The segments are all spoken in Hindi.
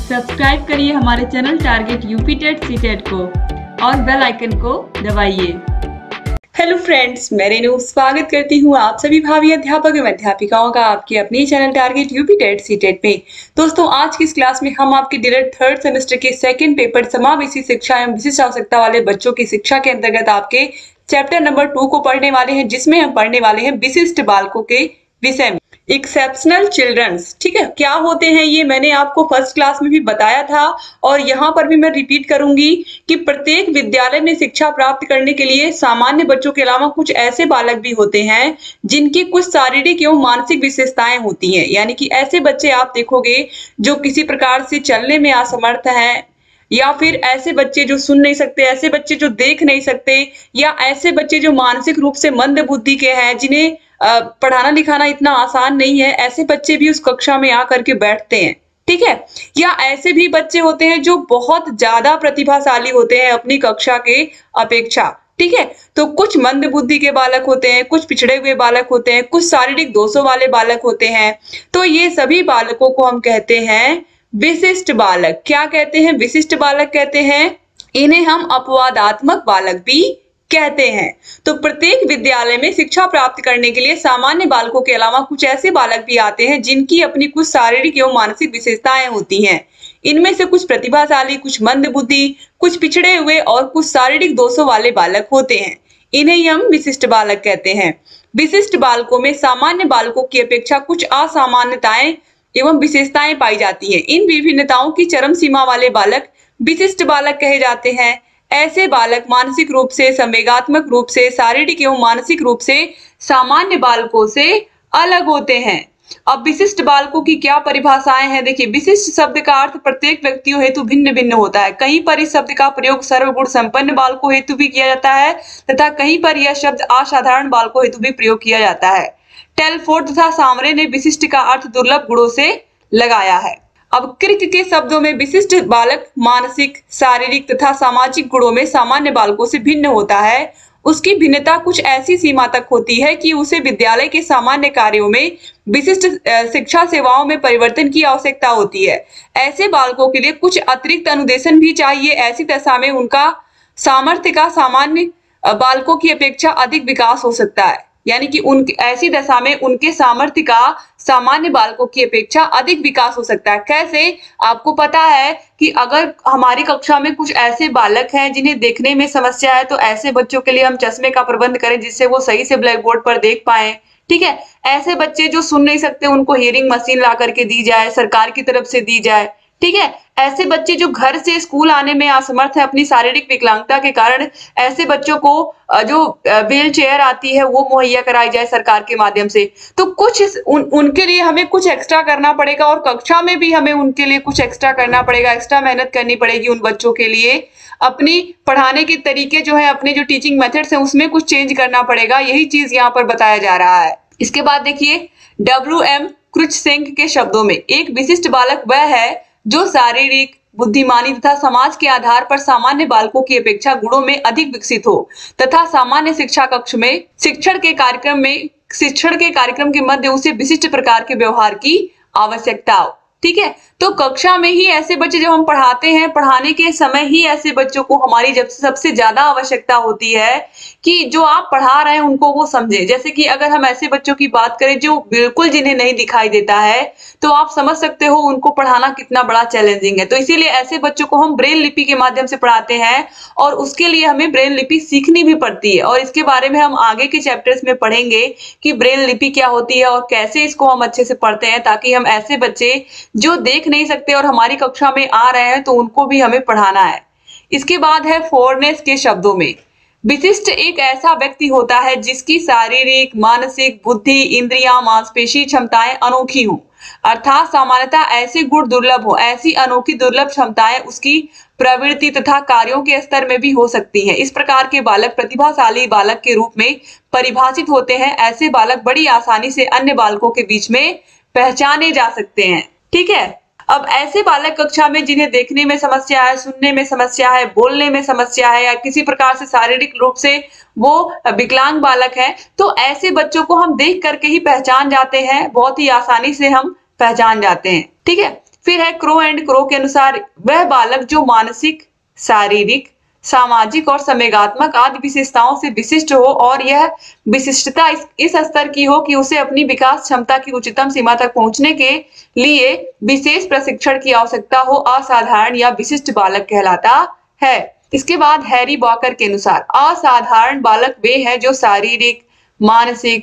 सब्सक्राइब करिए हमारे channel target UP TET CTET को और बेल आइकन को दबाइए। हेलो फ्रेंड्स, मैं रेनू स्वागत करती हूँ आप सभी भावी अध्यापक एवं अध्यापिकाओं का आपके अपने channel target UP TET CTET में। दोस्तों, आज की इस क्लास में हम आपके डायरेक्ट थर्ड सेमेस्टर के सेकंड पेपर समावेशी शिक्षा एवं विशिष्ट आवश्यकता वाले बच्चों की शिक्षा के अंतर्गत आपके चैप्टर नंबर 2 को पढ़ने वाले हैं, जिसमें हम पढ़ने वाले हैं विशिष्ट बालकों के विषय में, एक्सेप्शनल चिल्ड्रंस। ठीक है, क्या होते हैं ये मैंने आपको फर्स्ट क्लास में भी बताया था और यहाँ पर भी मैं रिपीट करूंगी कि प्रत्येक विद्यालय में शिक्षा प्राप्त करने के लिए सामान्य बच्चों के अलावा कुछ ऐसे बालक भी होते हैं जिनकी कुछ शारीरिक एवं मानसिक विशेषताएं होती हैं। यानी कि ऐसे बच्चे आप देखोगे जो किसी प्रकार से चलने में असमर्थ हैं, या फिर ऐसे बच्चे जो सुन नहीं सकते, ऐसे बच्चे जो देख नहीं सकते, या ऐसे बच्चे जो मानसिक रूप से मंद बुद्धि के हैं, जिन्हें पढ़ाना लिखाना इतना आसान नहीं है, ऐसे बच्चे भी उस कक्षा में आकर के बैठते हैं। ठीक है, या ऐसे भी बच्चे होते हैं जो बहुत ज्यादा प्रतिभाशाली होते हैं अपनी कक्षा के अपेक्षा। ठीक है, तो कुछ मंद बुद्धि के बालक होते हैं, कुछ पिछड़े हुए बालक होते हैं, कुछ शारीरिक दोषों वाले बालक होते हैं। तो ये सभी बालकों को हम कहते हैं विशिष्ट बालक। क्या कहते हैं? विशिष्ट बालक कहते हैं। इन्हें हम अपवादात्मक बालक भी कहते हैं। तो प्रत्येक विद्यालय में शिक्षा प्राप्त करने के लिए सामान्य बालकों के अलावा कुछ ऐसे बालक भी आते हैं जिनकी अपनी कुछ शारीरिक एवं मानसिक विशेषताएं होती हैं। इनमें से कुछ प्रतिभाशाली, कुछ मंद बुद्धि, कुछ पिछड़े हुए और कुछ शारीरिक दोषों वाले बालक होते हैं। इन्हें हम विशिष्ट बालक कहते हैं। विशिष्ट बालकों में सामान्य बालकों की अपेक्षा कुछ असामान्यताएं एवं विशेषताएं पाई जाती हैं। इन विभिन्नताओं की चरम सीमा वाले बालक विशिष्ट बालक कहे जाते हैं। ऐसे बालक मानसिक रूप से, संवेगात्मक रूप से, शारीरिक एवं मानसिक रूप से सामान्य बालकों से अलग होते हैं। अब विशिष्ट बालकों की क्या परिभाषाएं हैं? देखिए, विशिष्ट शब्द का अर्थ प्रत्येक व्यक्तियों हेतु भिन्न भिन्न होता है। कहीं पर इस शब्द का प्रयोग सर्वगुण संपन्न बालकों हेतु भी किया जाता है तथा कहीं पर यह शब्द असाधारण बालकों हेतु भी प्रयोग किया जाता है। टेलफोर्ड तथा सामरे ने विशिष्ट का अर्थ दुर्लभ गुणों से लगाया है। अब क्रिक के शब्दों में विशिष्ट बालक मानसिक, शारीरिक तथा सामाजिक गुणों में सामान्य बालकों से भिन्न होता है। उसकी भिन्नता कुछ ऐसी सीमा तक होती है कि उसे विद्यालय के सामान्य कार्यों में विशिष्ट शिक्षा सेवाओं में परिवर्तन की आवश्यकता होती है। ऐसे बालकों के लिए कुछ अतिरिक्त अनुदेशन भी चाहिए। ऐसी दशा में उनका सामर्थ्य का सामान्य बालकों की अपेक्षा अधिक विकास हो सकता है। यानी कि ऐसी दशा में उनके सामर्थ्य का सामान्य बालकों की अपेक्षा अधिक विकास हो सकता है। कैसे? आपको पता है कि अगर हमारी कक्षा में कुछ ऐसे बालक हैं जिन्हें देखने में समस्या है, तो ऐसे बच्चों के लिए हम चश्मे का प्रबंध करें जिससे वो सही से ब्लैक बोर्ड पर देख पाए। ठीक है, ऐसे बच्चे जो सुन नहीं सकते उनको हियरिंग मशीन ला करके दी जाए, सरकार की तरफ से दी जाए। ठीक है, ऐसे बच्चे जो घर से स्कूल आने में असमर्थ है अपनी शारीरिक विकलांगता के कारण, ऐसे बच्चों को जो व्हील चेयर आती है वो मुहैया कराई जाए सरकार के माध्यम से। तो कुछ उनके लिए हमें कुछ एक्स्ट्रा करना पड़ेगा और कक्षा में भी हमें उनके लिए कुछ एक्स्ट्रा करना पड़ेगा, एक्स्ट्रा मेहनत करनी पड़ेगी उन बच्चों के लिए। अपनी पढ़ाने के तरीके जो है, अपने जो टीचिंग मेथड्स हैं उसमें कुछ चेंज करना पड़ेगा। यही चीज यहाँ पर बताया जा रहा है। इसके बाद देखिए, WM क्रुइक्सेंट के शब्दों में एक विशिष्ट बालक वह है जो शारीरिक, बुद्धिमानी तथा समाज के आधार पर सामान्य बालकों की अपेक्षा गुणों में अधिक विकसित हो तथा सामान्य शिक्षा कक्ष में शिक्षण के कार्यक्रम के मध्य उसे विशिष्ट प्रकार के व्यवहार की आवश्यकता हो। ठीक है, तो कक्षा में ही ऐसे बच्चे जब हम पढ़ाते हैं, पढ़ाने के समय ही ऐसे बच्चों को हमारी जब सबसे ज्यादा आवश्यकता होती है कि जो आप पढ़ा रहे हैं उनको वो समझे। जैसे कि अगर हम ऐसे बच्चों की बात करें जो बिल्कुल जिन्हें नहीं दिखाई देता है, तो आप समझ सकते हो उनको पढ़ाना कितना बड़ा चैलेंजिंग है। तो इसीलिए ऐसे बच्चों को हम ब्रेल लिपि के माध्यम से पढ़ाते हैं और उसके लिए हमें ब्रेल लिपि सीखनी भी पड़ती है। और इसके बारे में हम आगे के चैप्टर्स में पढ़ेंगे कि ब्रेल लिपि क्या होती है और कैसे इसको हम अच्छे से पढ़ते हैं, ताकि हम ऐसे बच्चे जो देख नहीं सकते और हमारी कक्षा में आ रहे हैं तो उनको भी हमें पढ़ाना है। इसके बाद है फोरनेस के शब्दों में, विशिष्ट एक ऐसा व्यक्ति होता है जिसकी शारीरिक, मानसिक, बुद्धि, इंद्रियां, मांसपेशी क्षमताएं अनोखी हों। अर्थात सामान्यतः ऐसे गुण दुर्लभ हो, ऐसी अनोखी दुर्लभ क्षमताएं उसकी प्रवृत्ति तथा कार्यों के स्तर में भी हो सकती हैं। इस प्रकार के बालक प्रतिभाशाली बालक के रूप में परिभाषित होते हैं। ऐसे बालक बड़ी आसानी से अन्य बालकों के बीच में पहचाने जा सकते हैं। ठीक है, अब ऐसे बालक कक्षा में जिन्हें देखने में समस्या है, सुनने में समस्या है, बोलने में समस्या है, या किसी प्रकार से शारीरिक रूप से वो विकलांग बालक है, तो ऐसे बच्चों को हम देख करके ही पहचान जाते हैं, बहुत ही आसानी से हम पहचान जाते हैं। ठीक है, फिर है क्रो एंड क्रो के अनुसार वह बालक जो मानसिक, शारीरिक, सामाजिक और संवेगात्मक आदि विशेषताओं से विशिष्ट हो और यह विशिष्टता इस स्तर की हो कि उसे अपनी विकास क्षमता की उच्चतम सीमा तक पहुंचने के लिए विशेष प्रशिक्षण की आवश्यकता हो, असाधारण या विशिष्ट बालक कहलाता है। इसके बाद हैरी वॉकर के अनुसार असाधारण बालक वे हैं जो शारीरिक, मानसिक,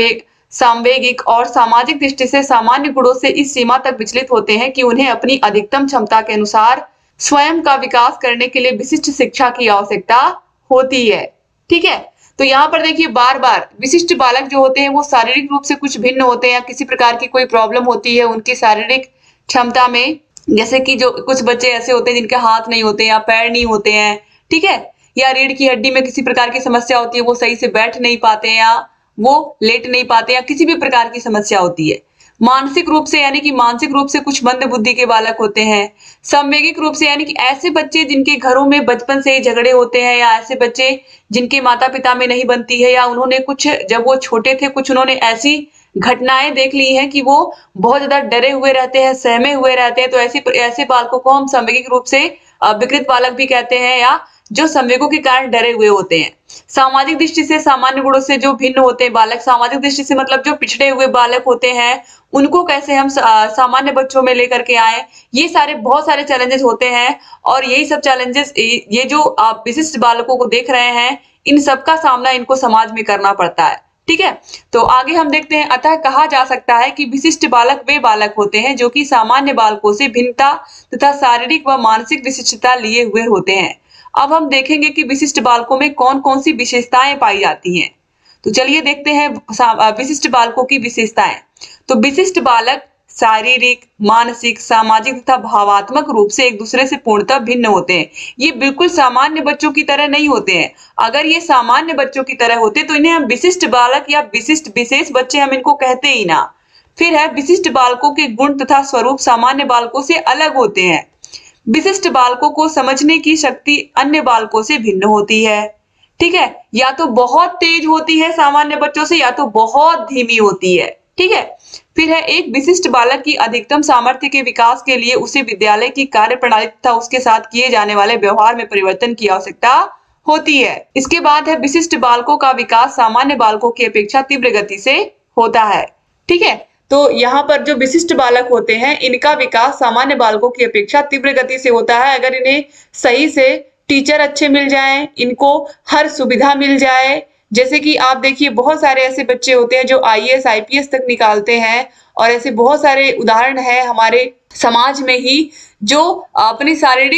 सांवेगिक और सामाजिक दृष्टि से सामान्य गुणों से इस सीमा तक विचलित होते हैं कि उन्हें अपनी अधिकतम क्षमता के अनुसार स्वयं का विकास करने के लिए विशिष्ट शिक्षा की आवश्यकता होती है। ठीक है, तो यहाँ पर देखिए बार बार विशिष्ट बालक जो होते हैं वो शारीरिक रूप से कुछ भिन्न होते हैं, किसी प्रकार की कोई प्रॉब्लम होती है उनकी शारीरिक क्षमता में, जैसे कि जो कुछ बच्चे ऐसे होते हैं जिनके हाथ नहीं होते या पैर नहीं होते हैं, ठीक है, या रीढ़ की हड्डी में किसी प्रकार की समस्या होती है, वो सही से बैठ नहीं पाते या वो लेट नहीं पाते या किसी भी प्रकार की समस्या होती है। मानसिक रूप से यानी कि मानसिक रूप से कुछ मंद बुद्धि के बालक होते हैं। संवेगिक रूप से यानी कि ऐसे बच्चे जिनके घरों में बचपन से ही झगड़े होते हैं या ऐसे बच्चे जिनके माता पिता में नहीं बनती है या उन्होंने कुछ जब वो छोटे थे कुछ उन्होंने ऐसी घटनाएं देख ली हैं कि वो बहुत ज्यादा डरे हुए रहते हैं, सहमे हुए रहते हैं, तो ऐसे बालकों को हम संवेगिक रूप से विकृत बालक भी कहते हैं या जो संवेगों के कारण डरे हुए होते हैं। सामाजिक दृष्टि से सामान्य गुणों से जो भिन्न होते हैं बालक, सामाजिक दृष्टि से मतलब जो पिछड़े हुए बालक होते हैं उनको कैसे हम सामान्य बच्चों में लेकर के आए, ये सारे बहुत सारे चैलेंजेस होते हैं और यही सब चैलेंजेस ये जो आप विशिष्ट बालकों को देख रहे हैं इन सब का सामना इनको समाज में करना पड़ता है। ठीक है, तो आगे हम देखते हैं। अतः कहा जा सकता है कि विशिष्ट बालक वे बालक होते हैं जो कि सामान्य बालकों से भिन्नता तथा शारीरिक व मानसिक विशिष्टता लिए हुए होते हैं। अब हम देखेंगे कि विशिष्ट बालकों में कौन कौन सी विशेषताएं पाई जाती हैं। तो चलिए देखते हैं विशिष्ट बालकों की विशेषताएं। तो विशिष्ट बालक शारीरिक, मानसिक, सामाजिक तथा भावात्मक रूप से एक दूसरे से पूर्णतः भिन्न होते हैं। ये बिल्कुल सामान्य बच्चों की तरह नहीं होते हैं। अगर ये सामान्य बच्चों की तरह होते तो इन्हें हम विशिष्ट बालक या विशेष बच्चे हम इनको कहते ही ना। फिर है विशिष्ट बालकों के गुण तथा स्वरूप सामान्य बालकों से अलग होते हैं। विशिष्ट बालकों को समझने की शक्ति अन्य बालकों से भिन्न होती है। ठीक है, या तो बहुत तेज होती है सामान्य बच्चों से या तो बहुत धीमी होती है। ठीक है, फिर है एक विशिष्ट बालक की अधिकतम सामर्थ्य के विकास के लिए उसे विद्यालय की कार्य प्रणाली तथा उसके साथ किए जाने वाले व्यवहार में परिवर्तन की आवश्यकता होती है। इसके बाद है विशिष्ट बालकों का विकास सामान्य बालकों की अपेक्षा तीव्र गति से होता है। ठीक है, तो यहाँ पर जो विशिष्ट बालक होते हैं इनका विकास सामान्य बालकों की अपेक्षा तीव्र गति से होता है। अगर इन्हें सही से टीचर अच्छे मिल जाएं, इनको हर सुविधा मिल जाए, जैसे कि आप देखिए बहुत सारे ऐसे बच्चे होते हैं जो IAS IPS तक निकालते हैं और ऐसे बहुत सारे उदाहरण है हमारे समाज में ही जो अपनी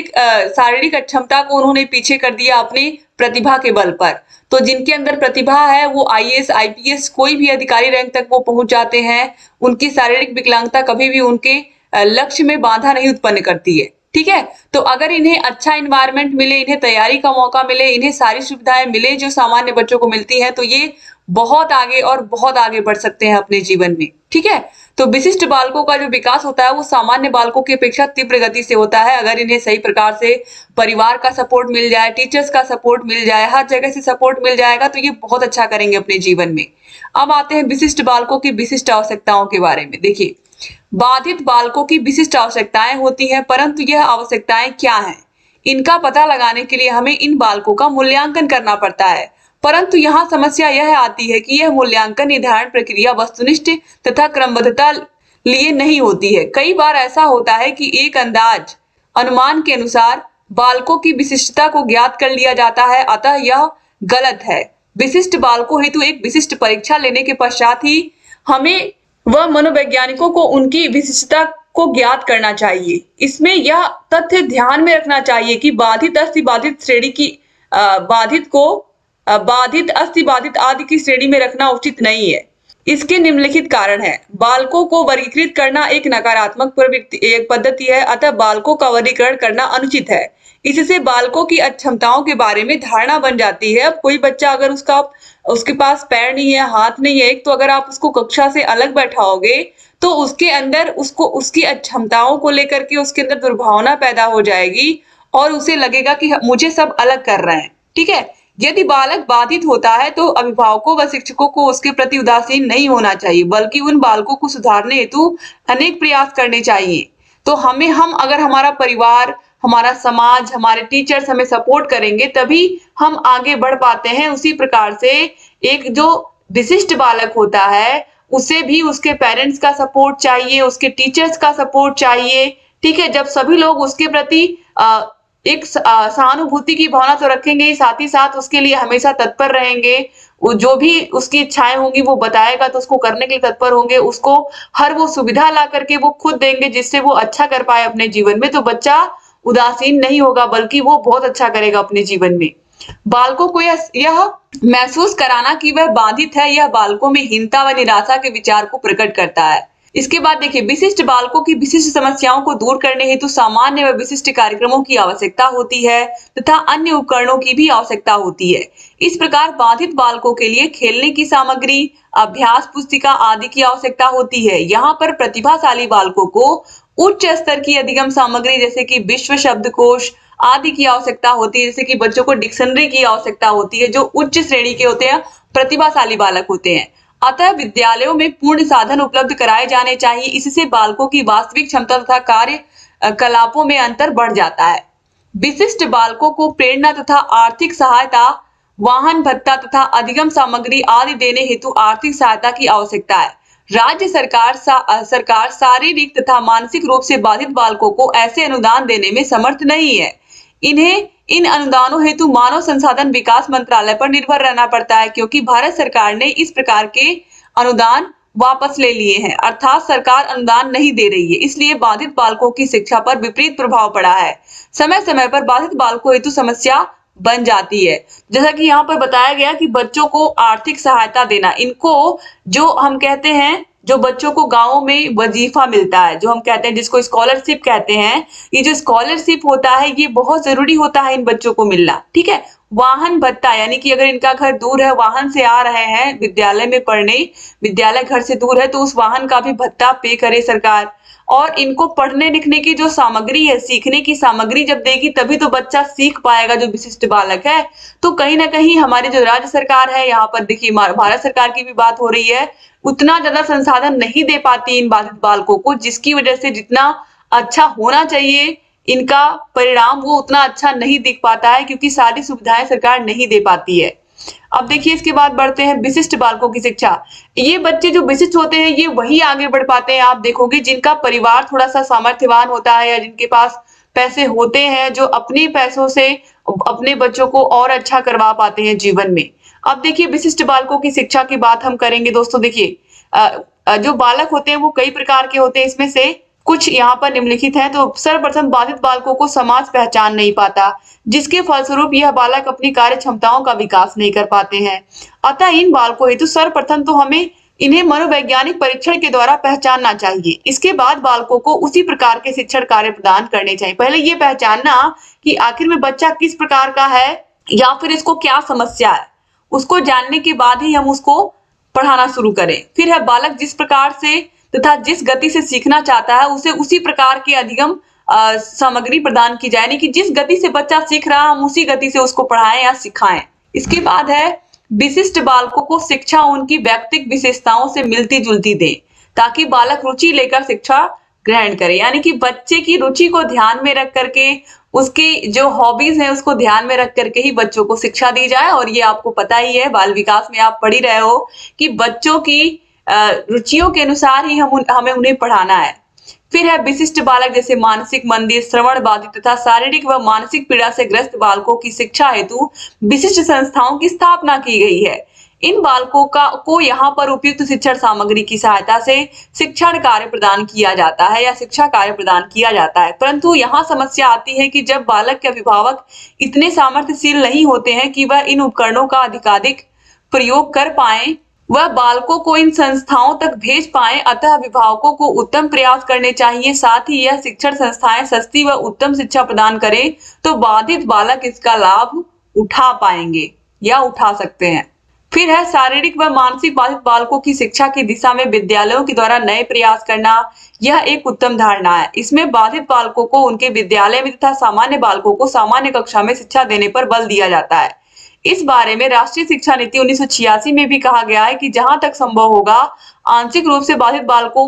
शारीरिक अक्षमता को उन्होंने पीछे कर दिया अपनी प्रतिभा के बल पर। तो जिनके अंदर प्रतिभा है वो IAS IPS कोई भी अधिकारी रैंक तक वो पहुंच जाते हैं। उनकी शारीरिक विकलांगता कभी भी उनके लक्ष्य में बाधा नहीं उत्पन्न करती है। ठीक है, तो अगर इन्हें अच्छा इन्वायरमेंट मिले, इन्हें तैयारी का मौका मिले, इन्हें सारी सुविधाएं मिले जो सामान्य बच्चों को मिलती है तो ये बहुत आगे और बहुत आगे बढ़ सकते हैं अपने जीवन में। ठीक है, तो विशिष्ट बालकों का जो विकास होता है वो सामान्य बालकों की अपेक्षा तीव्र गति से होता है। अगर इन्हें सही प्रकार से परिवार का सपोर्ट मिल जाए, टीचर्स का सपोर्ट मिल जाए, हर जगह से सपोर्ट मिल जाएगा तो ये बहुत अच्छा करेंगे अपने जीवन में। अब आते हैं विशिष्ट बालकों की विशिष्ट आवश्यकताओं के बारे में। देखिए, बाधित बालकों की विशिष्ट आवश्यकताएं होती हैं, परंतु यह आवश्यकताएं क्या हैं इनका पता लगाने के लिए हमें इन बालकों का मूल्यांकन करना पड़ता है। परंतु यहाँ समस्या यह आती है कि यह मूल्यांकन निर्धारण प्रक्रिया वस्तुनिष्ठ तथा क्रमबद्धता लिए नहीं होती है। कई बार ऐसा होता है कि एक अनुमान के अनुसार बालकों की विशिष्टता को ज्ञात कर लिया जाता है, अतः यह गलत है। विशिष्ट बालकों हेतु एक विशिष्ट परीक्षा लेने के पश्चात ही हमें व मनोवैज्ञानिकों को उनकी विशिष्टता को ज्ञात करना चाहिए। इसमें यह तथ्य ध्यान में रखना चाहिए कि बाधित अस्थिबाधित श्रेणी की बाधित को बाधित अस्थिबाधित आदि की श्रेणी में रखना उचित नहीं है। इसके निम्नलिखित कारण है। बालकों को वर्गीकृत करना एक नकारात्मक पद्धति है, अतः बालकों का वर्गीकरण करना अनुचित है। इससे बालकों की अक्षमताओं के बारे में धारणा बन जाती है। अब कोई बच्चा अगर उसके पास पैर नहीं है, हाथ नहीं है, तो अगर आप उसको कक्षा से अलग बैठाओगे तो उसके अंदर उसकी अक्षमताओं को लेकर के उसके अंदर दुर्भावना पैदा हो जाएगी और उसे लगेगा कि मुझे सब अलग कर रहे हैं। ठीक है, यदि बालक बाधित होता है तो अभिभावकों व शिक्षकों को उसके प्रति उदासीन नहीं होना चाहिए, बल्कि उन बालकों को सुधारने हेतु अनेक प्रयास करने चाहिए। तो हम अगर हमारा परिवार, हमारा समाज, हमारे टीचर्स हमें सपोर्ट करेंगे तभी हम आगे बढ़ पाते हैं। उसी प्रकार से एक जो विशिष्ट बालक होता है उसे भी उसके पेरेंट्स का सपोर्ट चाहिए, उसके टीचर्स का सपोर्ट चाहिए। ठीक है, जब सभी लोग उसके प्रति एक सहानुभूति की भावना तो रखेंगे ही, साथ ही साथ उसके लिए हमेशा तत्पर रहेंगे। जो भी उसकी इच्छाएं होंगी वो बताएगा तो उसको करने के लिए तत्पर होंगे, उसको हर वो सुविधा ला करके वो खुद देंगे जिससे वो अच्छा कर पाए अपने जीवन में, तो बच्चा उदासीन नहीं होगा बल्कि वो बहुत अच्छा करेगा अपने जीवन में। बालकों को यह महसूस कराना कि वह बाधित है, यह बालकों में हीनता व निराशा के विचार को प्रकट करता है। इसके बाद देखिए, विशिष्ट बालकों की विशिष्ट समस्याओं को दूर करने हेतु सामान्य व विशिष्ट कार्यक्रमों की आवश्यकता होती है तथा अन्य उपकरणों की भी आवश्यकता होती है। इस प्रकार बाधित बालकों के लिए खेलने की सामग्री, अभ्यास पुस्तिका आदि की आवश्यकता होती है। यहाँ पर प्रतिभाशाली बालकों को उच्च स्तर की अधिगम सामग्री जैसे कि विश्व शब्दकोश आदि की आवश्यकता होती है, जैसे कि बच्चों को डिक्शनरी की आवश्यकता होती है, जो उच्च श्रेणी के होते हैं, प्रतिभाशाली बालक होते हैं। अतः विद्यालयों में पूर्ण साधन उपलब्ध कराए जाने चाहिए। इससे बालकों की वास्तविक क्षमता तथा कार्य कलापों में अंतर बढ़ जाता है। विशिष्ट बालकों को प्रेरणा तथा आर्थिक सहायता, वाहन भत्ता तथा अधिगम सामग्री आदि देने हेतु आर्थिक सहायता की आवश्यकता है। राज्य सरकार शारीरिक तथा मानसिक रूप से बाधित बालकों को ऐसे अनुदान देने में समर्थ नहीं है। इन्हें इन अनुदानों हेतु मानव संसाधन विकास मंत्रालय पर निर्भर रहना पड़ता है, क्योंकि भारत सरकार ने इस प्रकार के अनुदान वापस ले लिए हैं, अर्थात सरकार अनुदान नहीं दे रही है। इसलिए बाधित बालकों की शिक्षा पर विपरीत प्रभाव पड़ा है। समय समय पर बाधित बालकों हेतु समस्या बन जाती है। जैसा कि यहाँ पर बताया गया कि बच्चों को आर्थिक सहायता देना, इनको जो हम कहते हैं, जो बच्चों को गांवों में वजीफा मिलता है, जो हम कहते हैं, जिसको स्कॉलरशिप कहते हैं, ये जो स्कॉलरशिप होता है ये बहुत जरूरी होता है इन बच्चों को मिलना। ठीक है, वाहन भत्ता, यानी कि अगर इनका घर दूर है, वाहन से आ रहे हैं विद्यालय में पढ़ने, विद्यालय घर से दूर है, तो उस वाहन का भी भत्ता पे करे सरकार। और इनको पढ़ने लिखने की जो सामग्री है, सीखने की सामग्री जब देगी तभी तो बच्चा सीख पाएगा, जो विशिष्ट बालक है। तो कहीं ना कहीं हमारी जो राज्य सरकार है, यहाँ पर देखिए भारत सरकार की भी बात हो रही है, उतना ज्यादा संसाधन नहीं दे पाती इन बाधित बालकों को, जिसकी वजह से जितना अच्छा होना चाहिए इनका परिणाम वो उतना अच्छा नहीं दिख पाता है, क्योंकि सारी सुविधाएं सरकार नहीं दे पाती है। अब देखिए इसके बाद बढ़ते हैं विशिष्ट बालकों की शिक्षा। ये बच्चे जो विशिष्ट होते हैं ये वही आगे बढ़ पाते हैं, आप देखोगे, जिनका परिवार थोड़ा सा सामर्थ्यवान होता है या जिनके पास पैसे होते हैं, जो अपने पैसों से अपने बच्चों को और अच्छा करवा पाते हैं जीवन में। अब देखिए विशिष्ट बालकों की शिक्षा की बात हम करेंगे दोस्तों। देखिए जो बालक होते हैं वो कई प्रकार के होते हैं, इसमें से कुछ यहाँ पर निम्नलिखित है। तो सर्वप्रथम बाधित बालकों को समाज पहचान नहीं पाता, जिसके फलस्वरूप यह बालक अपनी कार्य क्षमताओं का विकास नहीं कर पाते हैं। अतः इन बालकों हेतु सर्वप्रथम तो हमें इन्हें मनोवैज्ञानिक परीक्षण के द्वारा पहचानना चाहिए। इसके बाद बालकों को उसी प्रकार के शिक्षण कार्य प्रदान करने चाहिए। पहले ये पहचानना कि आखिर में बच्चा किस प्रकार का है या फिर इसको क्या समस्या है, उसको जानने के बाद ही हम उसको पढ़ाना शुरू करें। फिर है बालक जिस प्रकार से तथा जिस गति से सीखना चाहता है उसे उसी प्रकार की अधिगम सामग्री प्रदान की जाए, यानी कि जिस गति से बच्चा सीख रहा है हम उसी गति से उसको पढ़ाएं या सिखाएं। इसके बाद है विशिष्ट बालकों को शिक्षा उनकी व्यक्तिगत विशेषताओं से मिलती जुलती दें, ताकि बालक रुचि लेकर शिक्षा ग्रहण करे। यानी कि बच्चे की रुचि को ध्यान में रख करके, उसकी जो हॉबीज हैं उसको ध्यान में रख करके ही बच्चों को शिक्षा दी जाए। और ये आपको पता ही है, बाल विकास में आप पढ़ ही रहे हो कि बच्चों की रुचियों के अनुसार ही हमें उन्हें पढ़ाना है। फिर है विशिष्ट बालक जैसे मानसिक मंदी, श्रवण बाधित तथा शारीरिक व मानसिक पीड़ा से ग्रस्त बालकों की शिक्षा हेतु विशिष्ट संस्थाओं की स्थापना की गई है। इन बालकों को यहाँ पर उपयुक्त शिक्षण सामग्री की सहायता से शिक्षण कार्य प्रदान किया जाता है या शिक्षा कार्य प्रदान किया जाता है। परंतु यहाँ समस्या आती है कि जब बालक के अभिभावक इतने सामर्थ्यशील नहीं होते हैं कि वह इन उपकरणों का अधिकाधिक प्रयोग कर पाए, वह बालकों को इन संस्थाओं तक भेज पाए। अतः अभिभावकों को उत्तम प्रयास करने चाहिए। साथ ही यह शिक्षण संस्थाएं सस्ती व उत्तम शिक्षा प्रदान करें तो बाधित बालक इसका लाभ उठा पाएंगे या उठा सकते हैं। फिर है शारीरिक व मानसिक बाधित बालकों की शिक्षा की दिशा में विद्यालयों के द्वारा नए प्रयास करना, यह एक उत्तम धारणा है। इसमें बाधित बालकों को उनके विद्यालय में तथा सामान्य बालकों को सामान्य कक्षा में शिक्षा देने पर बल दिया जाता है। इस बारे में राष्ट्रीय शिक्षा नीति 1986 में भी कहा गया है कि जहां तक संभव होगा आंशिक रूप से बाधित बालकों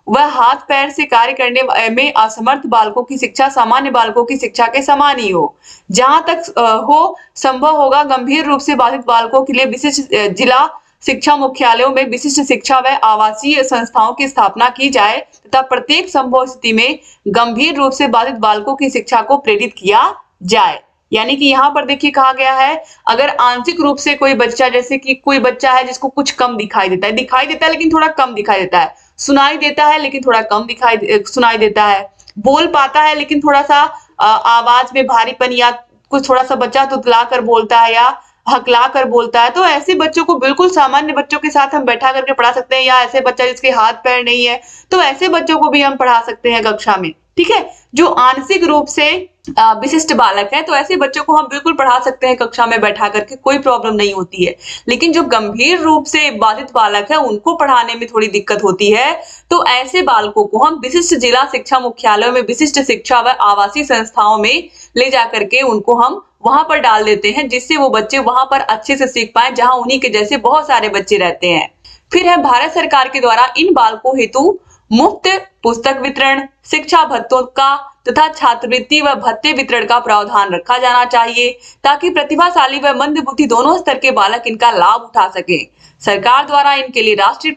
वह हाथ पैर से कार्य करने में असमर्थ बालकों की शिक्षा सामान्य बालकों की शिक्षा के समान ही हो। जहां तक हो संभव होगा गंभीर रूप से बाधित बालकों के लिए विशिष्ट जिला शिक्षा मुख्यालयों में विशिष्ट शिक्षा व आवासीय संस्थाओं की स्थापना की जाए तथा प्रत्येक संभव स्थिति में गंभीर रूप से बाधित बालकों की शिक्षा को प्रेरित किया जाए। यानी कि यहाँ पर देखिए कहा गया है, अगर आंशिक रूप से कोई बच्चा, जैसे कि कोई बच्चा है जिसको कुछ कम दिखाई देता है लेकिन थोड़ा कम दिखाई देता है, सुनाई देता है लेकिन थोड़ा कम सुनाई देता है, बोल पाता है लेकिन थोड़ा सा आवाज में भारीपन या कुछ थोड़ा सा बच्चा तुतला कर बोलता है या हकला कर बोलता है, तो ऐसे बच्चों को बिल्कुल सामान्य बच्चों के साथ हम बैठा करके पढ़ा सकते हैं। या ऐसे बच्चा जिसके हाथ पैर नहीं है तो ऐसे बच्चों को भी हम पढ़ा सकते हैं कक्षा में। ठीक है, जो आंशिक रूप से विशिष्ट बालक है तो ऐसे बच्चों को हम बिल्कुल पढ़ा सकते हैं कक्षा में बैठा करके, कोई प्रॉब्लम नहीं होती है। लेकिन जो गंभीर रूप से बाधित बालक है उनको पढ़ाने में थोड़ी दिक्कत होती है, तो ऐसे बालकों को हम विशिष्ट जिला शिक्षा मुख्यालयों में विशिष्ट शिक्षा व आवासीय संस्थाओं में ले जा करके उनको हम वहां पर डाल देते हैं, जिससे वो बच्चे वहां पर अच्छे से सीख पाए जहां उन्हीं के जैसे बहुत सारे बच्चे रहते हैं। फिर है भारत सरकार के द्वारा इन बालकों हेतु मुफ्त पुस्तक वितरण, शिक्षा भत्तों का तथा छात्रवृत्ति व भत्ते वितरण का प्रावधान रखा जाना चाहिए ताकि प्रतिभाशाली व मंदबुद्धि दोनों स्तर के बालक इनका लाभ उठा सके। सरकार द्वारा इनके लिए राष्ट्रीय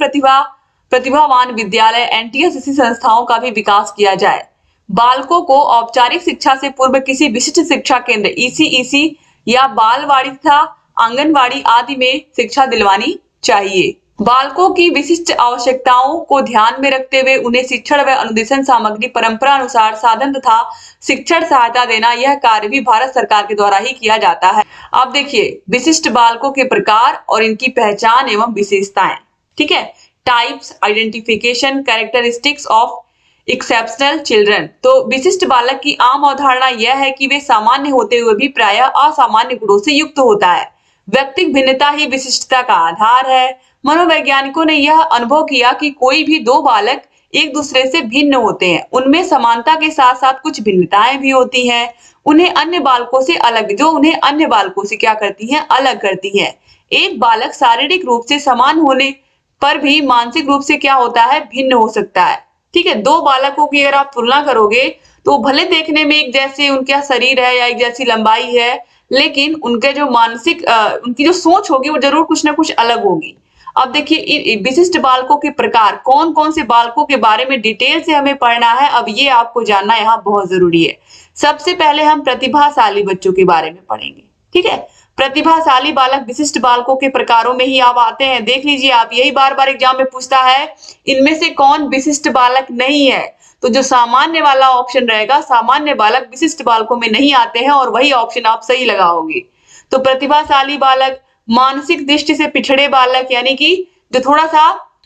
प्रतिभावान विद्यालय NTSC संस्थाओं का भी विकास किया जाए। बालकों को औपचारिक शिक्षा से पूर्व किसी विशिष्ट शिक्षा केंद्र ECEC या बालवाड़ी तथा आंगनवाड़ी आदि में शिक्षा दिलवानी चाहिए। बालकों की विशिष्ट आवश्यकताओं को ध्यान में रखते हुए उन्हें शिक्षण व अनुदेशन सामग्री, परंपरा अनुसार साधन तथा शिक्षण सहायता देना, यह कार्य भी भारत सरकार के द्वारा ही किया जाता है। अब देखिए विशिष्ट बालकों के प्रकार और इनकी पहचान एवं विशेषताएं। ठीक है, types, identification, characteristics of exceptional children. तो विशिष्ट बालक की आम अवधारणा यह है कि वे सामान्य होते हुए भी प्रायः असामान्य गुणों से युक्त होता है। व्यक्तिगत भिन्नता ही विशिष्टता का आधार है। मनोवैज्ञानिकों ने यह अनुभव किया कि कोई भी दो बालक एक दूसरे से भिन्न होते हैं, उनमें समानता के साथ साथ कुछ भिन्नताएं भी होती हैं। उन्हें अन्य बालकों से क्या करती हैं, अलग करती हैं। एक बालक शारीरिक रूप से समान होने पर भी मानसिक रूप से क्या होता है, भिन्न हो सकता है। ठीक है, दो बालकों की अगर आप तुलना करोगे तो भले देखने में एक जैसे उनका शरीर है या एक जैसी लंबाई है, लेकिन उनके जो मानसिक उनकी जो सोच होगी वो जरूर कुछ ना कुछ अलग होगी। अब देखिए विशिष्ट बालकों के प्रकार, कौन कौन से बालकों के बारे में डिटेल से हमें पढ़ना है, अब ये आपको जानना यहाँ बहुत जरूरी है। सबसे पहले हम प्रतिभाशाली बच्चों के बारे में पढ़ेंगे। ठीक है, प्रतिभाशाली बालक विशिष्ट बालकों के प्रकारों में ही आप आते हैं। देख लीजिए आप, यही बार बार एग्जाम में पूछता है इनमें से कौन विशिष्ट बालक नहीं है, तो जो सामान्य वाला ऑप्शन रहेगा, सामान्य बालक विशिष्ट बालकों में नहीं आते हैं और वही ऑप्शन आप सही लगाओगे। तो प्रतिभाशाली बालक, मानसिक दृष्टि से पिछड़े बालक, यानी कि जो थोड़ा सा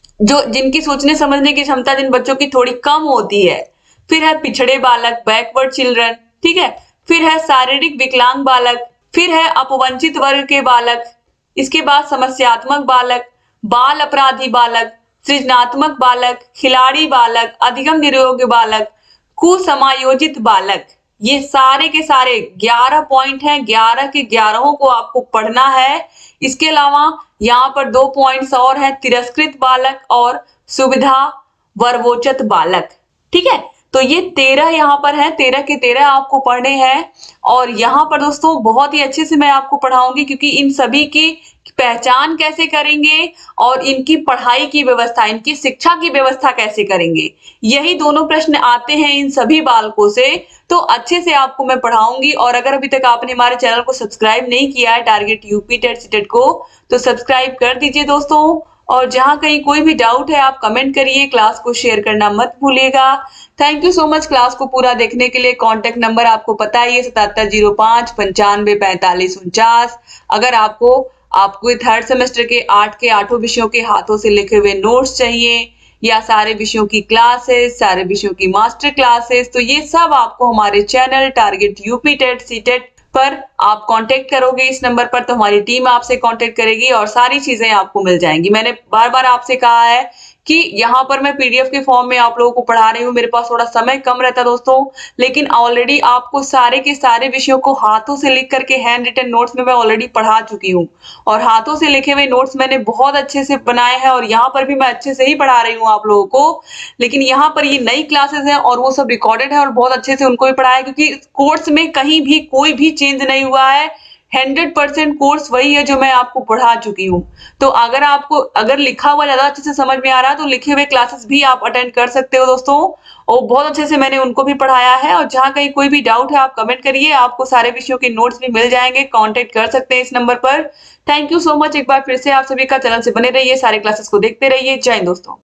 जिनकी सोचने समझने की क्षमता जिन बच्चों की थोड़ी कम होती है। फिर है पिछड़े बालक, बैकवर्ड चिल्ड्रन। ठीक है, फिर है शारीरिक विकलांग बालक, फिर है अपवंचित वर्ग के बालक, इसके बाद समस्यात्मक बालक, बाल अपराधी बालक, सृजनात्मक बालक, खिलाड़ी बालक, अधिगम निरोग बालक, कुसमायोजित बालक। ये सारे के सारे 11 पॉइंट हैं, 11 के 11 को आपको पढ़ना है। इसके अलावा यहाँ पर 2 पॉइंट्स और हैं, तिरस्कृत बालक और सुविधा वर्वोचित बालक। ठीक है, तो ये 13 यहाँ पर है, 13 के 13 आपको पढ़ने हैं। और यहाँ पर दोस्तों बहुत ही अच्छे से मैं आपको पढ़ाऊंगी, क्योंकि इन सभी की पहचान कैसे करेंगे और इनकी पढ़ाई की व्यवस्था, इनकी शिक्षा की व्यवस्था कैसे करेंगे, यही दोनों प्रश्न आते हैं इन सभी बालकों से। तो अच्छे से आपको मैं पढ़ाऊंगी। और अगर अभी तक आपने हमारे चैनल को सब्सक्राइब नहीं किया है टारगेट यूपी टेट सीटेट को, तो सब्सक्राइब कर दीजिए दोस्तों। और जहां कहीं कोई भी डाउट है आप कमेंट करिए, क्लास को शेयर करना मत भूलिएगा। Thank you so much class को पूरा देखने के लिए। कॉन्टेक्ट नंबर आपको पता ही है 7705 95 45 49। अगर आपको थर्ड सेमेस्टर के 8 के 8 विषयों के हाथों से लिखे हुए नोट्स चाहिए या सारे विषयों की क्लासेस, सारे विषयों की मास्टर क्लासेस, तो ये सब आपको हमारे channel target UP TET CTET पर आप कांटेक्ट करोगे इस नंबर पर, तो हमारी टीम आपसे कांटेक्ट करेगी और सारी चीजें आपको मिल जाएंगी। मैंने बार बार आपसे कहा है कि यहाँ पर मैं पीडीएफ के फॉर्म में आप लोगों को पढ़ा रही हूँ, मेरे पास थोड़ा समय कम रहता है दोस्तों, लेकिन ऑलरेडी आपको सारे के सारे विषयों को हाथों से लिख करके हैंड रिटन नोट्स में मैं ऑलरेडी पढ़ा चुकी हूँ और हाथों से लिखे हुए नोट्स मैंने बहुत अच्छे से बनाए हैं और यहाँ पर भी मैं अच्छे से ही पढ़ा रही हूँ आप लोगों को। लेकिन यहाँ पर ये नई क्लासेस है और वो सब रिकॉर्डेड है और बहुत अच्छे से उनको भी पढ़ाया है, क्योंकि कोर्स में कहीं भी कोई भी चेंज नहीं हुआ है। 100% कोर्स वही है जो मैं आपको पढ़ा चुकी हूँ। तो अगर लिखा हुआ ज्यादा अच्छे से समझ में आ रहा है तो लिखे हुए क्लासेस भी आप अटेंड कर सकते हो दोस्तों, और बहुत अच्छे से मैंने उनको भी पढ़ाया है। और जहाँ कहीं कोई भी डाउट है आप कमेंट करिए, आपको सारे विषयों के नोट्स भी मिल जाएंगे, कांटेक्ट कर सकते हैं इस नंबर पर। Thank you so much. एक बार फिर से आप सभी का चैनल से बने रहिए, सारे क्लासेस को देखते रहिए। जय हिंद दोस्तों।